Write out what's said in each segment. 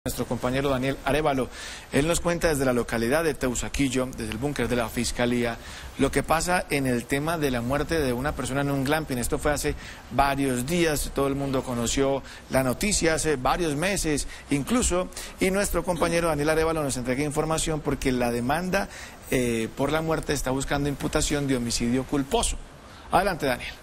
Nuestro compañero Daniel Arévalo. Él nos cuenta desde la localidad de Teusaquillo, desde el búnker de la Fiscalía, lo que pasa en el tema de la muerte de una persona en un glamping. Esto fue hace varios días, todo el mundo conoció la noticia hace varios meses incluso, y nuestro compañero Daniel Arévalo nos entrega información porque la demanda por la muerte está buscando imputación de homicidio culposo. Adelante, Daniel.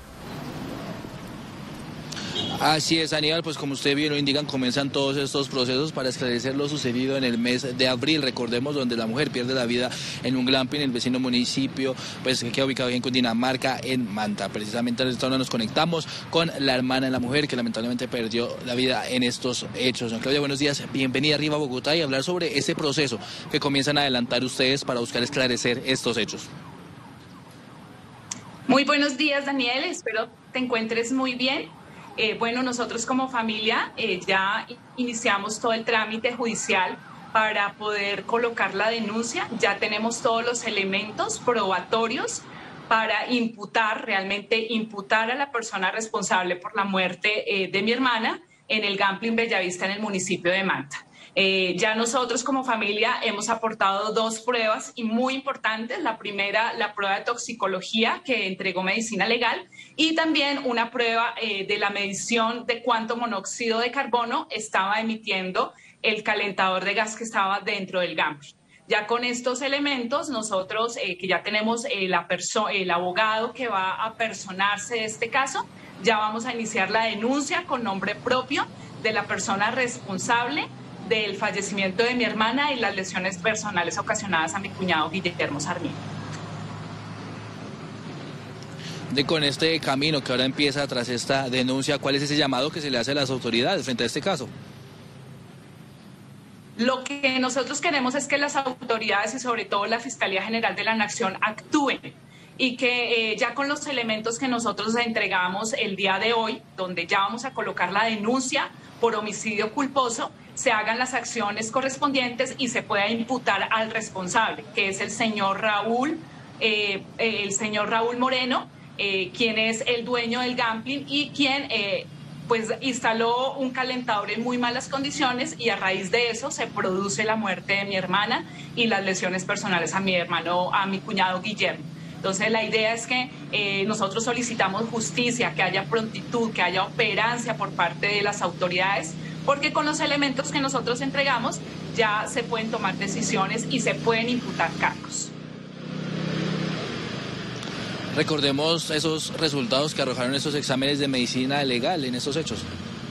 Así es, Aníbal, pues como usted bien lo indican, comienzan todos estos procesos para esclarecer lo sucedido en el mes de abril, recordemos, donde la mujer pierde la vida en un glamping en el vecino municipio, pues que queda ubicado en Cundinamarca, en Manta. Precisamente en esta hora nos conectamos con la hermana de la mujer que lamentablemente perdió la vida en estos hechos. Don Claudia, buenos días, bienvenida arriba a Bogotá y hablar sobre ese proceso que comienzan a adelantar ustedes para buscar esclarecer estos hechos. Muy buenos días, Daniel, espero te encuentres muy bien. Bueno, nosotros como familia ya iniciamos todo el trámite judicial para poder colocar la denuncia. Ya tenemos todos los elementos probatorios para realmente imputar a la persona responsable por la muerte de mi hermana en el Glamping Bellavista en el municipio de Manta. Ya nosotros como familia hemos aportado dos pruebas y muy importantes. La primera, la prueba de toxicología que entregó Medicina Legal y también una prueba de la medición de cuánto monóxido de carbono estaba emitiendo el calentador de gas que estaba dentro del glamping. Ya con estos elementos, nosotros que ya tenemos el abogado que va a personarse de este caso, ya vamos a iniciar la denuncia con nombre propio de la persona responsable del fallecimiento de mi hermana y las lesiones personales ocasionadas a mi cuñado Guillermo Sarmiento. Con este camino que ahora empieza tras esta denuncia, ¿cuál es ese llamado que se le hace a las autoridades frente a este caso? Lo que nosotros queremos es que las autoridades y sobre todo la Fiscalía General de la Nación actúen y que ya con los elementos que nosotros entregamos el día de hoy, donde ya vamos a colocar la denuncia por homicidio culposo, se hagan las acciones correspondientes y se pueda imputar al responsable, que es el señor Raúl Moreno, quien es el dueño del glamping y quien pues instaló un calentador en muy malas condiciones y a raíz de eso se produce la muerte de mi hermana y las lesiones personales a mi cuñado Guillermo. Entonces la idea es que nosotros solicitamos justicia, que haya prontitud, que haya operancia por parte de las autoridades, porque con los elementos que nosotros entregamos ya se pueden tomar decisiones y se pueden imputar cargos. Recordemos esos resultados que arrojaron esos exámenes de medicina legal en estos hechos.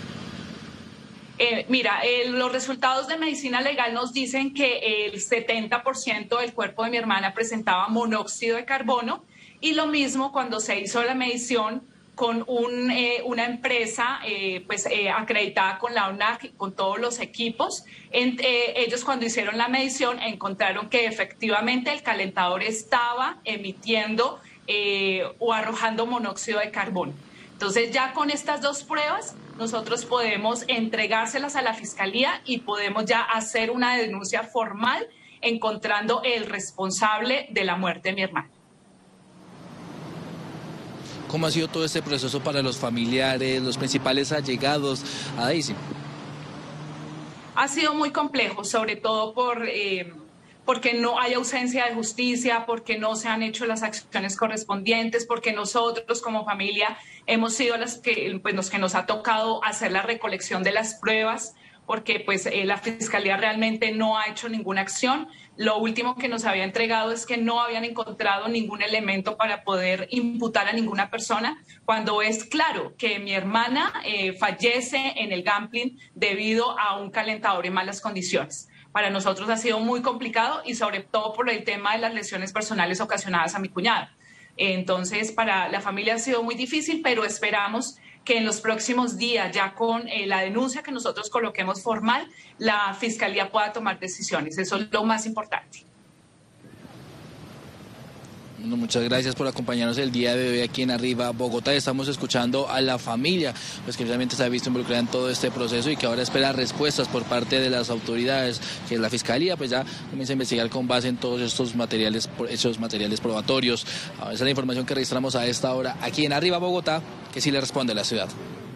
Los resultados de medicina legal nos dicen que el 70% del cuerpo de mi hermana presentaba monóxido de carbono y lo mismo cuando se hizo la medición con una empresa acreditada con la ONAC, con todos los equipos. Ellos cuando hicieron la medición encontraron que efectivamente el calentador estaba emitiendo o arrojando monóxido de carbono. Entonces ya con estas dos pruebas nosotros podemos entregárselas a la Fiscalía y podemos ya hacer una denuncia formal encontrando el responsable de la muerte de mi hermana. ¿Cómo ha sido todo este proceso para los familiares, los principales allegados a Daisy? Ha sido muy complejo, sobre todo porque no hay ausencia de justicia, porque no se han hecho las acciones correspondientes, porque nosotros como familia hemos sido los que nos ha tocado hacer la recolección de las pruebas, porque la Fiscalía realmente no ha hecho ninguna acción. Lo último que nos había entregado es que no habían encontrado ningún elemento para poder imputar a ninguna persona, cuando es claro que mi hermana fallece en el glamping debido a un calentador en malas condiciones. Para nosotros ha sido muy complicado y sobre todo por el tema de las lesiones personales ocasionadas a mi cuñada. Entonces, para la familia ha sido muy difícil, pero esperamos que en los próximos días, ya con la denuncia que nosotros coloquemos formal, la Fiscalía pueda tomar decisiones. Eso es lo más importante. Bueno, muchas gracias por acompañarnos el día de hoy aquí en Arriba Bogotá. Estamos escuchando a la familia, pues que realmente se ha visto involucrada en todo este proceso y que ahora espera respuestas por parte de las autoridades, que la Fiscalía pues ya comienza a investigar con base en todos estos materiales probatorios. Esa es la información que registramos a esta hora aquí en Arriba Bogotá, que sí le responde a la ciudad.